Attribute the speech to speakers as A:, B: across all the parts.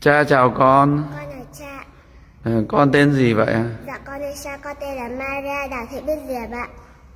A: Cha chào con.
B: Con là cha.
A: Con tên gì vậy ạ?
B: Dạ con là cha, con tên là Maria Đào Thị Bích Diệp ạ.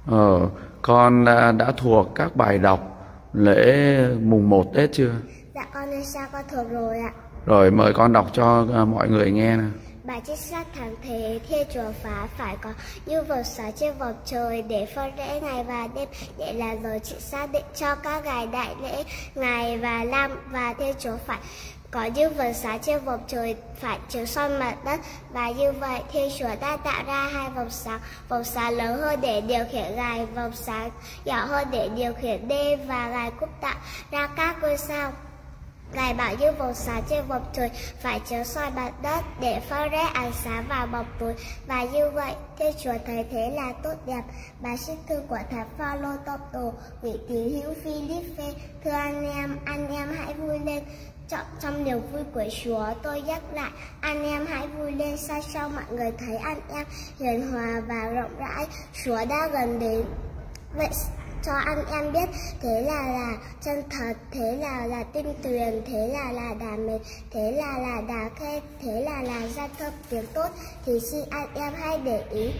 A: Con đã thuộc các bài đọc lễ mùng 1 Tết chưa?
B: Dạ con là cha, con thuộc rồi ạ.
A: Rồi mời con đọc cho mọi người nghe nào.
B: Bài trích sát thắng thế Thiên Chúa phá phải có như vầng sáng trên vòng trời để phân rẽ ngày và đêm, để là giờ trị xác định cho các ngày đại lễ ngày và năm, và Thiên Chúa phải có như vầng sáng trên vòng trời phải chiếu soi mặt đất, và như vậy Thiên Chúa đã tạo ra hai vòng sáng lớn hơn để điều khiển ngày, vòng sáng nhỏ hơn để điều khiển đêm, và Ngài cũng tạo ra các ngôi sao. Ngài bảo như vầng sáng trên vòng trời phải chiếu soi mặt đất để phân rẽ ánh sáng vào bóng tối, và như vậy Thiên Chúa thấy thế là tốt đẹp. Bài trích thư của Thánh Phaolô tông đồ gửi tín hữu Philippe. Thưa anh em hãy vui lên trong niềm vui của Chúa. Tôi nhắc lại, anh em hãy vui lên sao cho mọi người thấy anh em hiền hòa và rộng rãi. Chúa đã gần đến. Vậy cho anh em biết thế là chân thật, thế là tinh tuyền, thế là đà mến, thế là đà khen, thế là gian thơm tiếng tốt, thì xin anh em hãy để ý.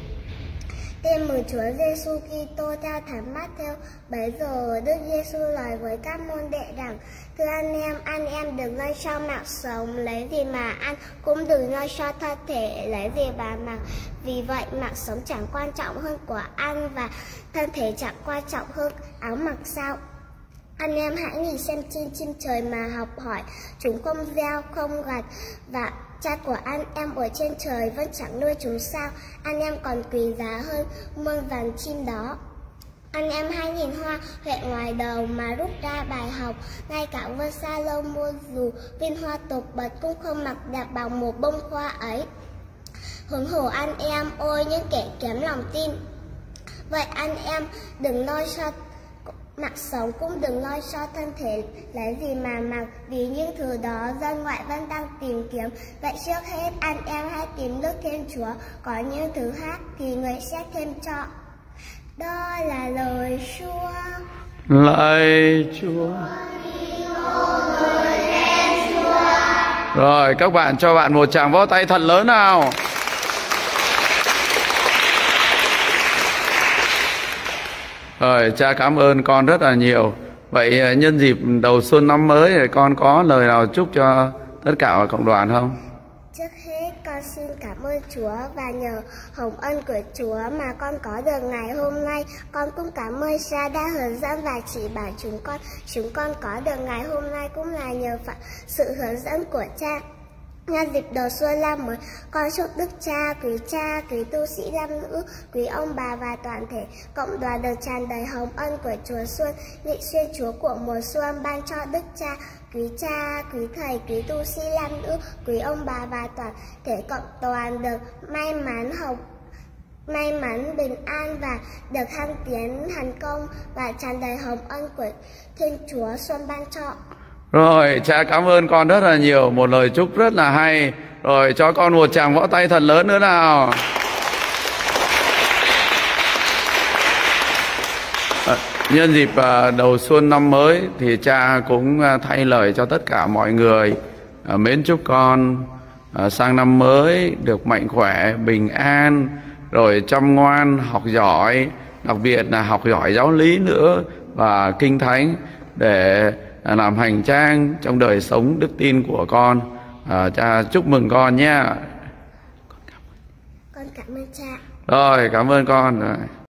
B: Tin mừng Chúa Giêsu Kitô theo Thánh Mát-thêu. Bấy giờ Đức Giêsu nói với các môn đệ rằng: Thưa anh em đừng lo cho mạng sống lấy gì mà ăn, cũng đừng lo cho thân thể lấy gì mà mặc. Vì vậy mạng sống chẳng quan trọng hơn của ăn, và thân thể chẳng quan trọng hơn áo mặc sao? Anh em hãy nhìn xem chim trời mà học hỏi, chúng không gieo không gặt, và Cha của anh em ở trên trời vẫn chẳng nuôi chúng sao? Anh em còn quý giá hơn muôn vàn chim đó. Anh em hãy nhìn hoa huệ ngoài đầu mà rút ra bài học. Ngay cả vua Sa-lô-môn dù viên hoa tột bật cũng không mặc đẹp bằng một bông hoa ấy. Huống hồ anh em ôi những kẻ kém lòng tin. Vậy anh em đừng lo cho mạng sống, cũng đừng lo cho thân thể lấy gì mà mặc, vì những thứ đó dân ngoại vẫn đang tìm kiếm. Vậy trước hết anh em hãy tìm nước Thiên Chúa, có những thứ khác thì người sẽ thêm cho. Đó là lời Chúa.
A: Lạy Chúa. Rồi các bạn cho bạn một tràng vỗ tay thật lớn nào. Rồi cha cảm ơn con rất là nhiều. Vậy nhân dịp đầu xuân năm mới thì con có lời nào chúc cho tất cả cộng đoàn không?
B: Trước hết con xin cảm ơn Chúa, và nhờ hồng ân của Chúa mà con có được ngày hôm nay. Con cũng cảm ơn cha đã hướng dẫn và chỉ bảo chúng con có được ngày hôm nay cũng là nhờ sự hướng dẫn của cha. Nhân dịp đầu xuân năm mới, con chúc Đức Cha, quý tu sĩ nam nữ, quý ông bà và toàn thể cộng đoàn được tràn đầy hồng ân của Chúa Xuân, vị xuyên Chúa của mùa xuân ban cho Đức Cha, quý thầy, quý tu sĩ nam nữ, quý ông bà và toàn thể cộng đoàn được may mắn, bình an và được thăng tiến thành công và tràn đầy hồng ân của Thiên Chúa Xuân ban cho.
A: Rồi, cha cảm ơn con rất là nhiều, một lời chúc rất là hay. Rồi, cho con một tràng vỗ tay thật lớn nữa nào. Nhân dịp đầu xuân năm mới thì cha cũng thay lời cho tất cả mọi người mến chúc con sang năm mới được mạnh khỏe, bình an, rồi chăm ngoan, học giỏi, đặc biệt là học giỏi giáo lý nữa và kinh thánh để làm hành trang trong đời sống đức tin của con. Cha chúc mừng con nhé.
B: Con cảm ơn cha.
A: Rồi, cảm ơn con. Rồi.